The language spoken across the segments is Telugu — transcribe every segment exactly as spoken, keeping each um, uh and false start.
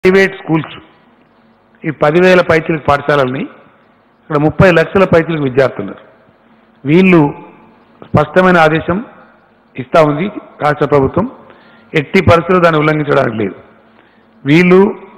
ప్రైవేట్ స్కూల్స్ ఈ పదివేల పైచిలకు పాఠశాలల్ని ఇక్కడ ముప్పై లక్షల పైచిలకు విద్యార్థులున్నారు. వీళ్ళు స్పష్టమైన ఆదేశం ఇస్తా ఉంది రాష్ట్ర ప్రభుత్వం. ఎట్టి పరిస్థితుల్లో దాన్ని ఉల్లంఘించడానికి లేదు. వీళ్ళు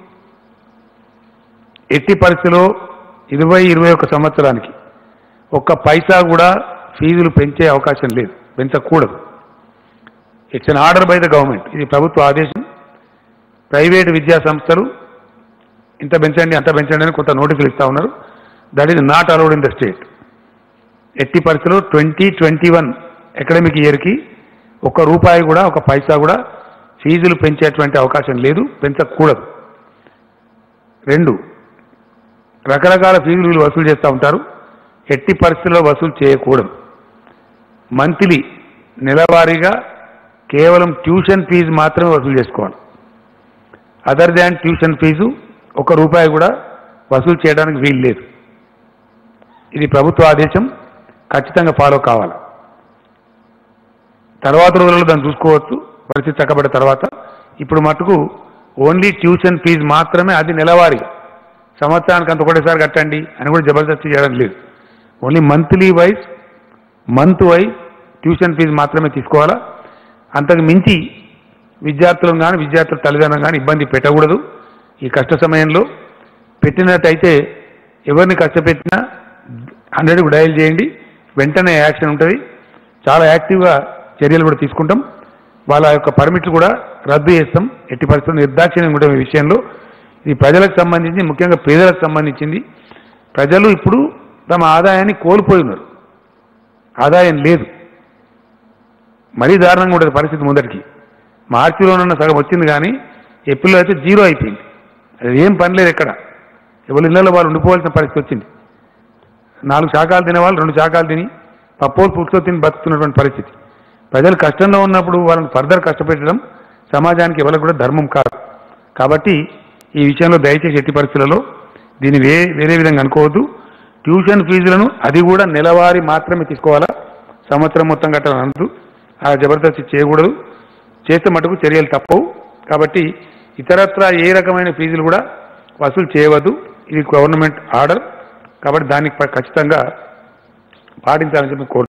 ఎట్టి పరిస్థితుల్లో ఇరవై ఇరవై ఒక సంవత్సరానికి ఒక్క పైసా కూడా ఫీజులు పెంచే అవకాశం లేదు, పెంచకూడదు. It's an order by the government. ఇది ప్రభుత్వ ఆదేశం. ప్రైవేటు విద్యా సంస్థలు ఇంత పెంచండి అంత పెంచండి అని కొంత నోటీసులు ఇస్తా ఉన్నారు. That is not allowed in the state. ఎట్టి పరిస్థితుల్లో ట్వంటీ ట్వంటీ వన్ అకాడమిక్ ఇయర్కి ఒక్క రూపాయి కూడా ఒక పైసా కూడా ఫీజులు పెంచేటువంటి అవకాశం లేదు, పెంచకూడదు. రెండు, రకరకాల ఫీజులు వీళ్ళు వసూలు చేస్తూ ఉంటారు. ఎట్టి పరిస్థితుల్లో వసూలు చేయకూడదు. మంత్లీ నెలవారీగా కేవలం ట్యూషన్ ఫీజు మాత్రమే వసూలు చేసుకోవాలి. అదర్ దాన్ ట్యూషన్ ఫీజు ఒక రూపాయి కూడా వసూలు చేయడానికి వీలు లేదు. ఇది ప్రభుత్వ ఆదేశం, ఖచ్చితంగా ఫాలో కావాలి. తర్వాత రోజుల్లో దాన్ని చూసుకోవచ్చు పరిస్థితి చక్కబడ్డ తర్వాత. ఇప్పుడు మటుకు ఓన్లీ ట్యూషన్ ఫీజు మాత్రమే, అది నెలవారీ, సంవత్సరానికి అంత ఒకటేసారి కట్టండి అని కూడా జబర్దస్తి చేయడం లేదు. Only monthly wise month wise tuition fee మాత్రమే తీసుకోవాలా. అంతకు మించి విద్యార్థులను కానీ విద్యార్థుల తల్లిదండ్రులను కానీ ఇబ్బంది పెట్టకూడదు. ఈ కష్ట సమయంలో పెట్టినట్టయితే ఎవరిని కష్టపెట్టినా హండ్రెడ్కు డయల్ చేయండి, వెంటనే యాక్షన్ ఉంటుంది. చాలా యాక్టివ్గా చర్యలు కూడా తీసుకుంటాం. వాళ్ళ యొక్క పర్మిట్లు కూడా రద్దు చేస్తాం. ఎట్టి పరిస్థితుల్లో నిర్దాక్షిణ్యం కూడా ఈ విషయంలో. ఇది ప్రజలకు సంబంధించి, ముఖ్యంగా పేదలకు సంబంధించింది. ప్రజలు ఇప్పుడు తమ ఆదాయాన్ని కోల్పోయి ఉన్నారు, ఆదాయం లేదు. మరీ దారుణంగా ఉంటుంది పరిస్థితి. ముందరికి మార్చిలోనన్న సగం వచ్చింది కానీ ఏప్రిల్లో అయితే జీరో అయిపోయింది. అది ఏం పని లేదు ఎక్కడ. ఎవరి ఇళ్లలో వాళ్ళు ఉండిపోవాల్సిన పరిస్థితి వచ్చింది. నాలుగు శాఖలు తినేవాళ్ళు రెండు శాఖలు తిని పప్పోలు పుట్టుతో తిని బతుకుతున్నటువంటి పరిస్థితి. ప్రజలు కష్టంలో ఉన్నప్పుడు వాళ్ళని ఫర్దర్ కష్టపెట్టడం సమాజానికి ఎవరికి కూడా ధర్మం కాదు. కాబట్టి ఈ విషయంలో దయచేసి ఎట్టి పరిస్థితులలో దీన్ని వే వేరే విధంగా అనుకోవద్దు. ట్యూషన్ ఫీజులను అది కూడా నెలవారీ మాత్రమే తీసుకోవాలా, సంవత్సరం మొత్తం కట్టాలని అనదు. ఆ జబర్దస్తి చేయకూడదు. చేస్తే మటుకు చర్యలు తప్పవు. కాబట్టి ఇతరత్రా ఏ రకమైన ఫీజులు కూడా వసూలు చేయవద్దు. ఇది గవర్నమెంట్ ఆర్డర్. కాబట్టి దానికి ఖచ్చితంగా పాటించాలని చెప్పి కోరు